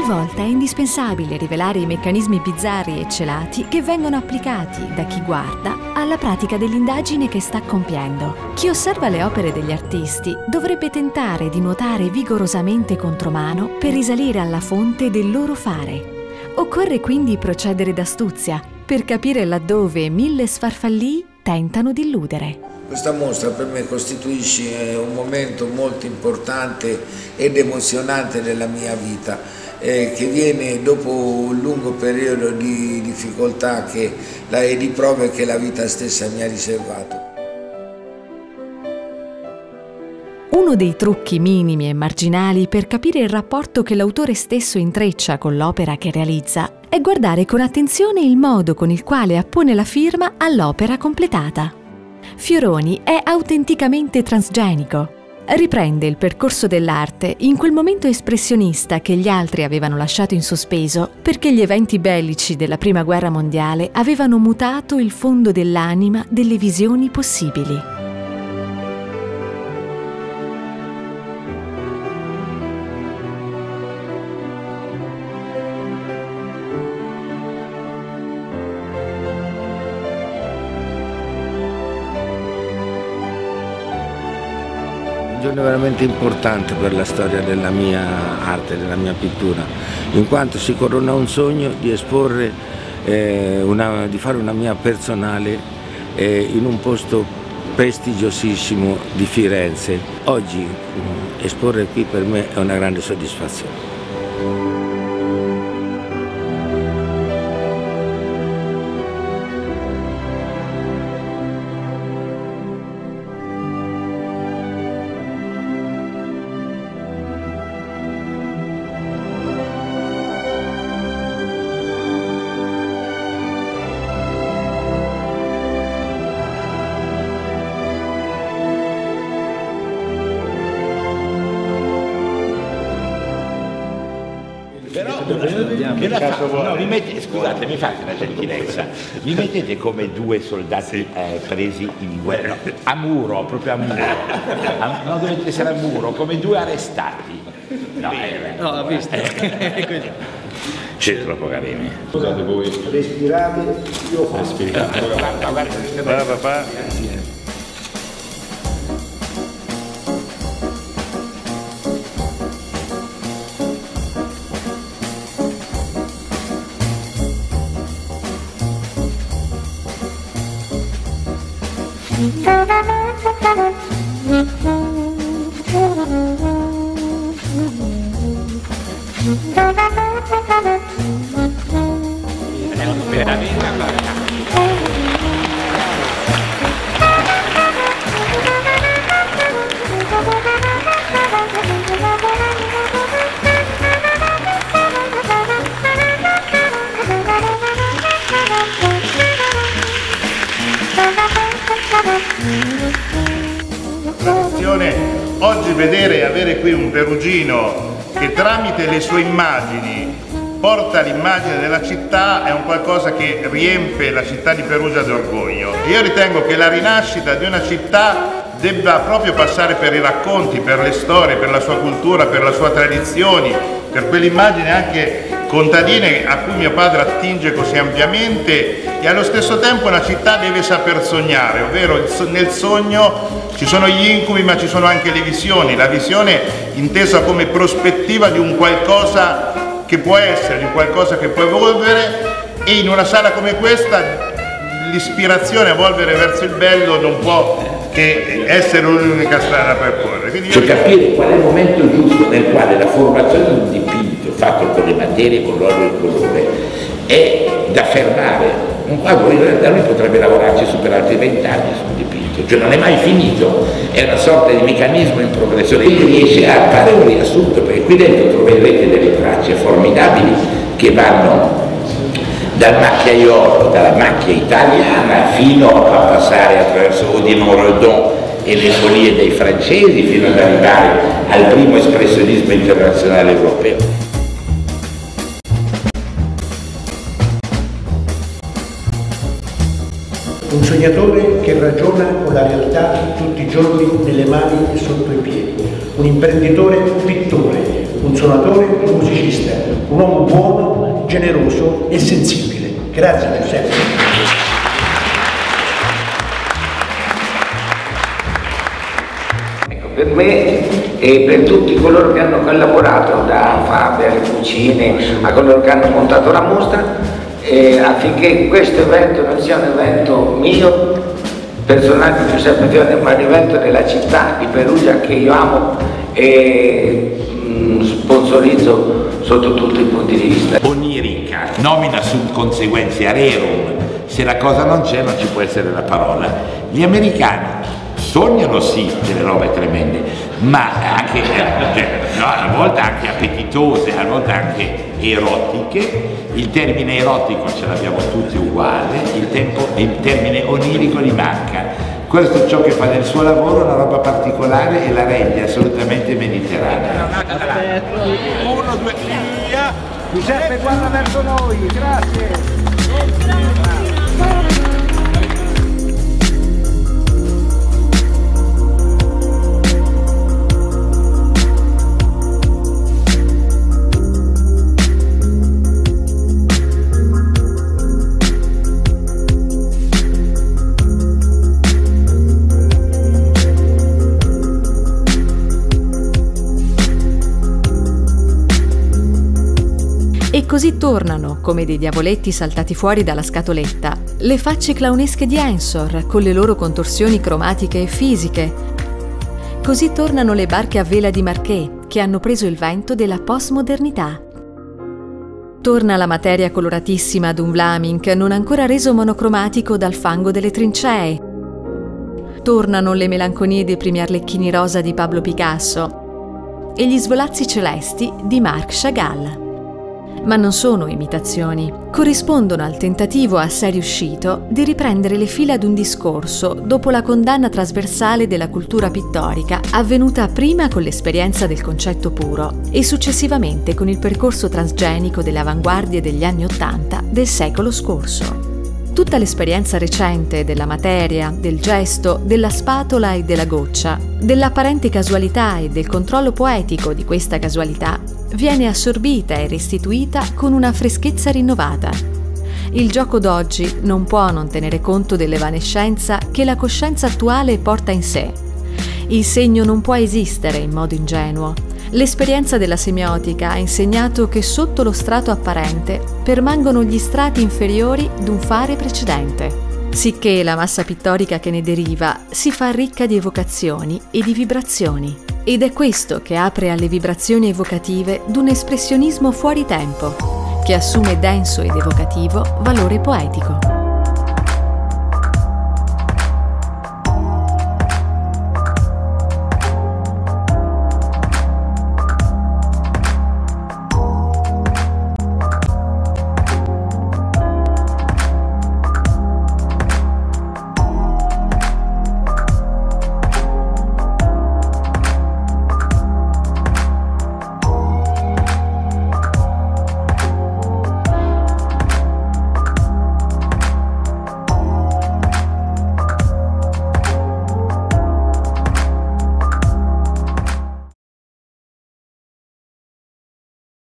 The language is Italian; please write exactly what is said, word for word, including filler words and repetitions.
volte è indispensabile rivelare i meccanismi bizzarri e celati che vengono applicati da chi guarda alla pratica dell'indagine che sta compiendo. Chi osserva le opere degli artisti dovrebbe tentare di nuotare vigorosamente contromano per risalire alla fonte del loro fare. Occorre quindi procedere d'astuzia per capire laddove mille sfarfallii tentano di illudere. Questa mostra per me costituisce un momento molto importante ed emozionante della mia vita, eh, che viene dopo un lungo periodo di difficoltà che, la, e di prove che la vita stessa mi ha riservato. Uno dei trucchi minimi e marginali per capire il rapporto che l'autore stesso intreccia con l'opera che realizza è guardare con attenzione il modo con il quale appone la firma all'opera completata. Fioroni è autenticamente transgenico. Riprende il percorso dell'arte in quel momento espressionista che gli altri avevano lasciato in sospeso perché gli eventi bellici della Prima Guerra Mondiale avevano mutato il fondo dell'anima delle visioni possibili. Un giorno veramente importante per la storia della mia arte, della mia pittura, in quanto si corona un sogno di esporre, eh, una, di fare una mia personale eh, in un posto prestigiosissimo di Firenze. Oggi mh, esporre qui per me è una grande soddisfazione. Che la fa? No, vi mettete, scusate, mi fate una gentilezza, vi mettete come due soldati eh, presi in guerra, a muro, proprio a muro, a, no, dovete essere a muro, come due arrestati. No, eh, no, l'ho visto. C'è troppo carino. Scusate voi. Respirate, io faccio. Respirate. Guarda, guarda, guarda papà. Oggi vedere e avere qui un perugino che tramite le sue immagini porta l'immagine della città è un qualcosa che riempie la città di Perugia d'orgoglio. Io ritengo che la rinascita di una città debba proprio passare per i racconti, per le storie, per la sua cultura, per le sue tradizioni, per quell'immagine anche contadine a cui mio padre attinge così ampiamente, e allo stesso tempo una città deve saper sognare, ovvero nel sogno ci sono gli incubi ma ci sono anche le visioni, la visione intesa come prospettiva di un qualcosa che può essere, di un qualcosa che può evolvere, e in una sala come questa l'ispirazione a evolvere verso il bello non può che essere l'unica strada da percorrere. Quindi cioè capire qual è il momento giusto nel quale la formazione di un dipinto fatto con le materie, con l'olio e il colore è da fermare. Un quadro in realtà lui potrebbe lavorarci su per altri vent'anni su un dipinto, cioè non è mai finito, è una sorta di meccanismo in progressione. Quindi riesce a fare un riassunto, perché qui dentro troverete delle tracce formidabili che vanno dal macchiaiolo, dalla macchia italiana fino a passare attraverso Odilon Redon e le folie dei francesi, fino ad arrivare al primo espressionismo internazionale europeo. un sognatore che ragiona con la realtà tutti i giorni nelle mani e sotto i piedi, un imprenditore pittore, un suonatore musicista, un uomo buono, generoso e sensibile. Grazie Giuseppe. Ecco, per me e per tutti coloro che hanno collaborato, da Fabio alle cucine a coloro che hanno montato la mostra, eh, affinché questo evento non sia un evento mio, personale di Giuseppe Fione, ma un evento della città di Perugia che io amo e mh, sponsorizzo sotto tutti i punti di vista. Onirica, nomina sunt conseguentia rerum, se la cosa non c'è non ci può essere la parola. Gli americani sognano sì delle robe tremende, ma anche, cioè, no, a volte anche appetitose, a volte anche erotiche. Il termine erotico ce l'abbiamo tutti uguale, il, tempo, il termine onirico gli manca. Questo è ciò che fa del suo lavoro una roba particolare e la rende assolutamente mediterranea. Uno, due, via! Giuseppe guarda verso noi, grazie! E così tornano, come dei diavoletti saltati fuori dalla scatoletta, le facce clownesche di Ensor, con le loro contorsioni cromatiche e fisiche. Così tornano le barche a vela di Marquet, che hanno preso il vento della postmodernità. Torna la materia coloratissima d'un Vlaming, non ancora reso monocromatico dal fango delle trincee. Tornano le melanconie dei primi arlecchini rosa di Pablo Picasso e gli svolazzi celesti di Marc Chagall. Ma non sono imitazioni, corrispondono al tentativo assai riuscito di riprendere le fila d'un discorso dopo la condanna trasversale della cultura pittorica avvenuta prima con l'esperienza del concetto puro e successivamente con il percorso transgenico delle avanguardie degli anni Ottanta del secolo scorso. Tutta l'esperienza recente della materia, del gesto, della spatola e della goccia, dell'apparente casualità e del controllo poetico di questa casualità, viene assorbita e restituita con una freschezza rinnovata. Il gioco d'oggi non può non tenere conto dell'evanescenza che la coscienza attuale porta in sé. Il segno non può esistere in modo ingenuo. L'esperienza della semiotica ha insegnato che sotto lo strato apparente permangono gli strati inferiori d'un fare precedente, sicché la massa pittorica che ne deriva si fa ricca di evocazioni e di vibrazioni. Ed è questo che apre alle vibrazioni evocative d'un espressionismo fuori tempo, che assume denso ed evocativo valore poetico.